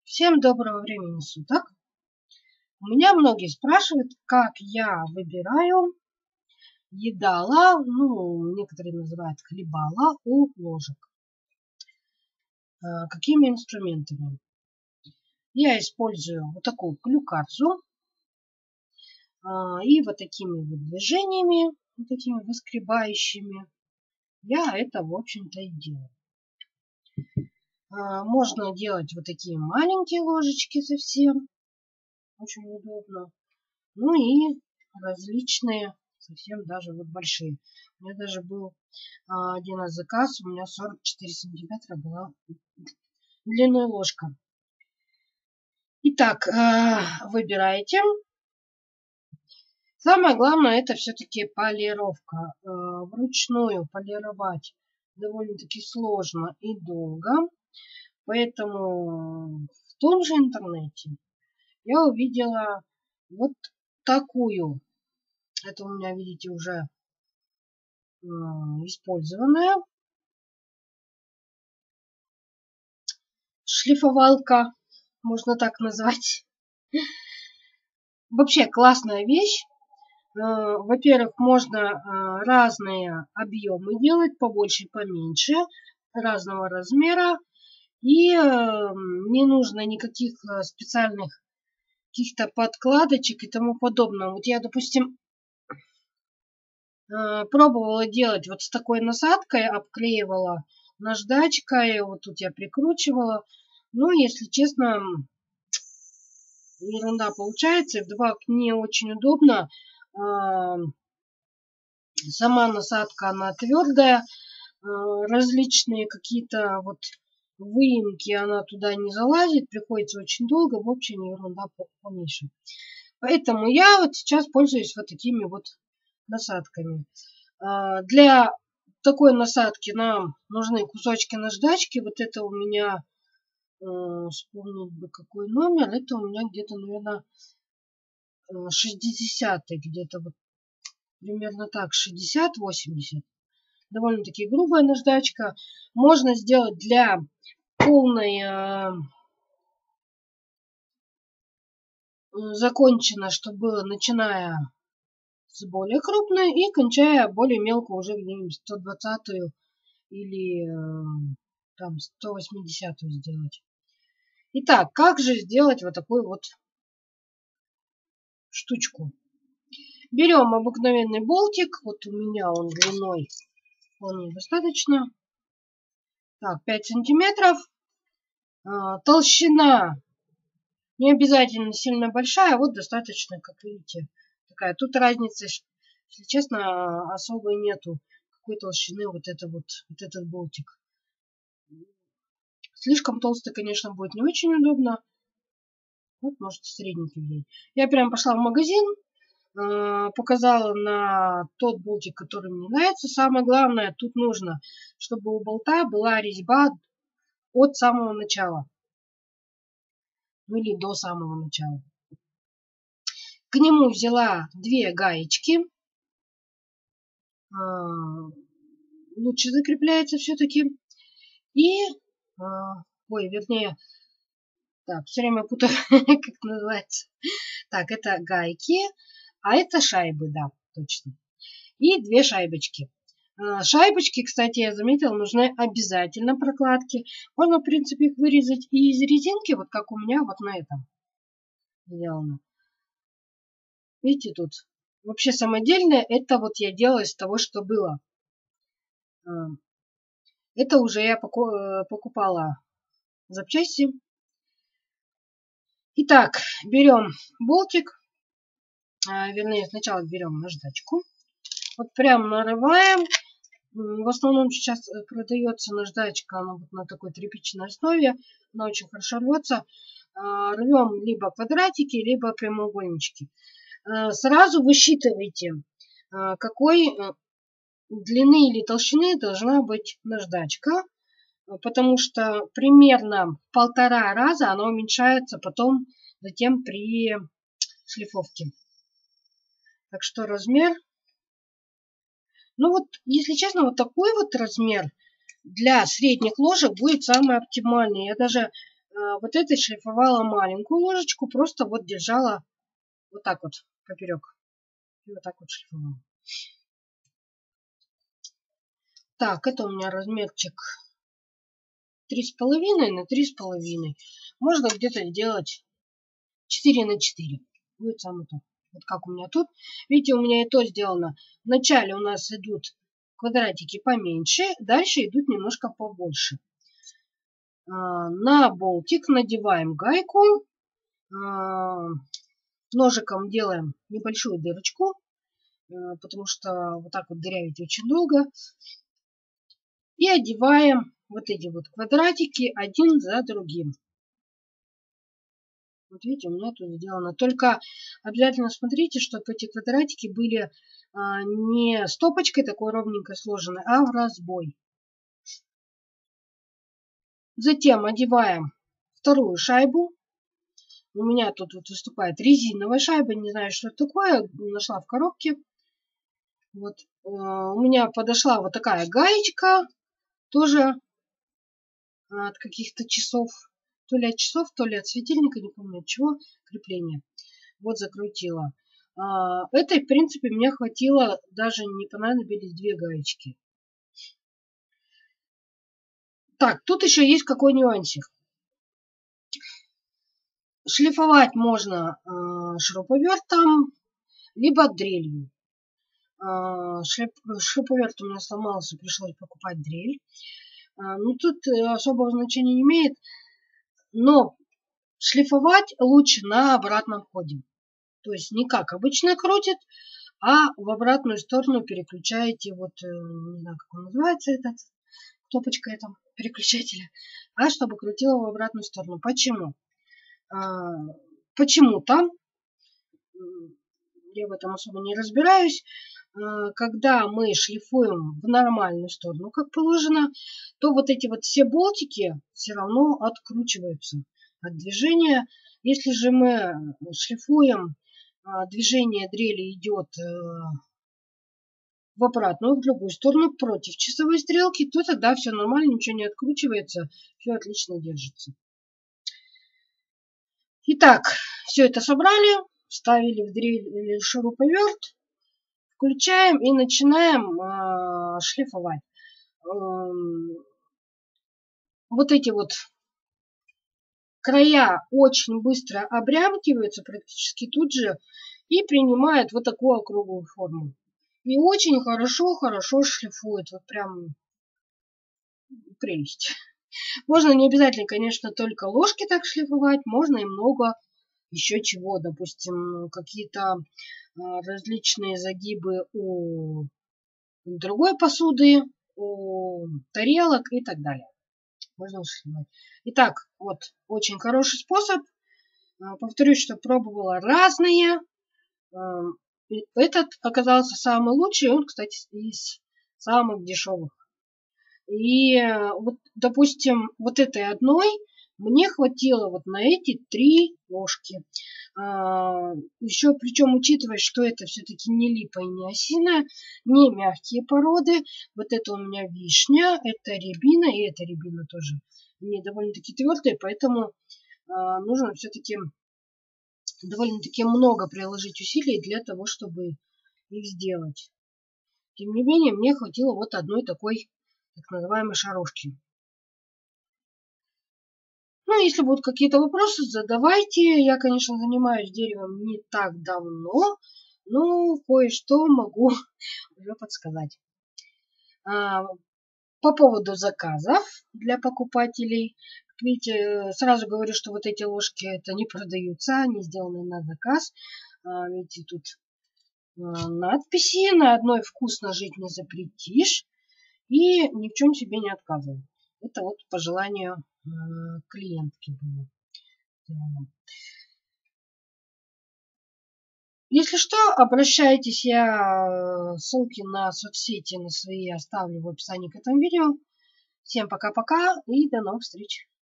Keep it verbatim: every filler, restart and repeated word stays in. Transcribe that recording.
Всем доброго времени суток. У меня многие спрашивают, как я выбираю едала, ну, некоторые называют хлебала у ложек. А, какими инструментами? Я использую вот такую клюкарзу а, и вот такими вот движениями, вот такими выскребающими, я это, в общем-то, и делаю. А, можно делать вот такие маленькие ложечки совсем. Очень удобно. Ну и различные, совсем даже вот большие. У меня даже был а, один раз заказ, у меня сорок четыре сантиметра была длинная ложка. Итак, а, выбираете. Самое главное, это все-таки полировка. А, вручную полировать довольно-таки сложно и долго. Поэтому в том же интернете я увидела вот такую. Это у меня, видите, уже э, использованная шлифовалка, можно так назвать. Вообще классная вещь. Э, во-первых, можно э, разные объемы делать, побольше, поменьше, разного размера. И э, не нужно никаких специальных каких-то подкладочек и тому подобное. Вот я, допустим, пробовала делать вот с такой насадкой, обклеивала наждачкой, вот тут я прикручивала. Но, если честно, ерунда получается. Вдобавок не очень удобно. Сама насадка, она твердая. Различные какие-то вот выемки, она туда не залазит. Приходится очень долго. В общем, ерунда полнейшая. Поэтому я вот сейчас пользуюсь вот такими вот насадками. Для такой насадки нам нужны кусочки наждачки. Вот это у меня, вспомнить бы какой номер, это у меня где-то, наверное, шестидесятый, где-то вот примерно так, шестьдесят-восемьдесят. Довольно-таки грубая наждачка. Можно сделать для полной закончено, чтобы было, начиная с более крупной и кончая более мелко, уже где-нибудь сто двадцатую или там сто восьмидесятую сделать. Итак, как же сделать вот такую вот штучку? Берем обыкновенный болтик. Вот у меня он длиной вполне достаточно. Так, пять сантиметров. А, толщина не обязательно сильно большая. Вот достаточно, как видите, такая. Тут разницы, если честно, особой нету. Какой толщины вот, это вот, вот этот болтик. Слишком толстый, конечно, будет не очень удобно. Вот, может, средненький взять. Я прям пошла в магазин, э, показала на тот болтик, который мне нравится. Самое главное, тут нужно, чтобы у болта была резьба от самого начала. Ну или до самого начала. К нему взяла две гаечки. Э, лучше закрепляется все-таки. И, э, ой, вернее, так, все время путаю, как называется. Так, это гайки, а это шайбы, да, точно. И две шайбочки. Шайбочки, кстати, я заметила, нужны обязательно прокладки. Можно, в принципе, их вырезать и из резинки, вот как у меня вот на этом сделано. Видите, тут вообще самодельное, это вот я делала из того, что было. Это уже я покупала запчасти. Итак, берем болтик, вернее, сначала берем наждачку. Вот прям нарываем. В основном сейчас продается наждачка, она вот на такой тряпичной основе. Она очень хорошо рвется. Рвем либо квадратики, либо прямоугольнички. Сразу высчитывайте, какой длины или толщины должна быть наждачка. Потому что примерно в полтора раза она уменьшается потом затем при шлифовке. Так что размер. Ну вот, если честно, вот такой вот размер для средних ложек будет самый оптимальный. Я даже вот этой шлифовала маленькую ложечку, просто вот держала вот так вот поперек. И вот так вот шлифовала. Так, это у меня размерчик три с половиной на три с половиной. Можно где-то сделать четыре на четыре. Будет самое то. Вот как у меня тут. Видите, у меня и то сделано. Вначале у нас идут квадратики поменьше, дальше идут немножко побольше. На болтик надеваем гайку. Ножиком делаем небольшую дырочку, потому что вот так вот дырявить очень долго. И одеваем вот эти вот квадратики один за другим. Вот видите, у меня тут сделано. Только обязательно смотрите, чтобы эти квадратики были а, не стопочкой такой ровненько сложенной, а в разбой. Затем одеваем вторую шайбу. У меня тут вот выступает резиновая шайба. Не знаю, что это такое. Нашла в коробке. Вот. У меня подошла вот такая гаечка. Тоже от каких-то часов. То ли от часов, то ли от светильника. Не помню от чего. Крепление. Вот закрутила. Этой, в принципе, мне хватило. Даже не понадобились две гаечки. Так, тут еще есть какой нюансик. Шлифовать можно э, шуруповертом, либо дрелью. Э, шлип, шуруповерт у меня сломался, пришлось покупать дрель. Э, ну, тут особого значения не имеет. Но шлифовать лучше на обратном ходе. То есть не как обычно крутит, а в обратную сторону переключаете, вот, э, не знаю, как он называется, этот, кнопочка этого переключателя, а чтобы крутило в обратную сторону. Почему? Почему-то, я в этом особо не разбираюсь, когда мы шлифуем в нормальную сторону, как положено, то вот эти вот все болтики все равно откручиваются от движения. Если же мы шлифуем, движение дрели идет в обратную, в другую сторону, против часовой стрелки, то тогда все нормально, ничего не откручивается, все отлично держится. Итак, все это собрали, вставили в дрель или шуруповерт, включаем и начинаем э, шлифовать. Э, вот эти вот края очень быстро обрямкиваются практически тут же и принимают вот такую округлую форму. И очень хорошо-хорошо шлифует. Вот прям прелесть. Можно не обязательно, конечно, только ложки так шлифовать, можно и много еще чего. Допустим, какие-то различные загибы у другой посуды, у тарелок и так далее. Можно шлифовать. Итак, вот очень хороший способ. Повторюсь, что пробовала разные. Этот оказался самый лучший. Он, кстати, из самых дешевых. И вот, допустим, вот этой одной мне хватило вот на эти три ложки. А, еще, причем, учитывая, что это все-таки не липа и не осина, не мягкие породы. Вот это у меня вишня, это рябина, и это рябина тоже. Они довольно-таки твердые, поэтому а, нужно все-таки довольно-таки много приложить усилий для того, чтобы их сделать. Тем не менее, мне хватило вот одной такой так называемой шарушки. Ну, если будут какие-то вопросы, задавайте. Я, конечно, занимаюсь деревом не так давно, но кое-что могу уже подсказать. По поводу заказов для покупателей. Видите, сразу говорю, что вот эти ложки это не продаются, они сделаны на заказ. Видите, тут надписи. На одной вкусно жить не запретишь. И ни в чем себе не отказывай. Это вот по желанию э, клиентки было. Если что, обращайтесь. Я ссылки на соцсети на свои оставлю в описании к этому видео. Всем пока-пока и до новых встреч.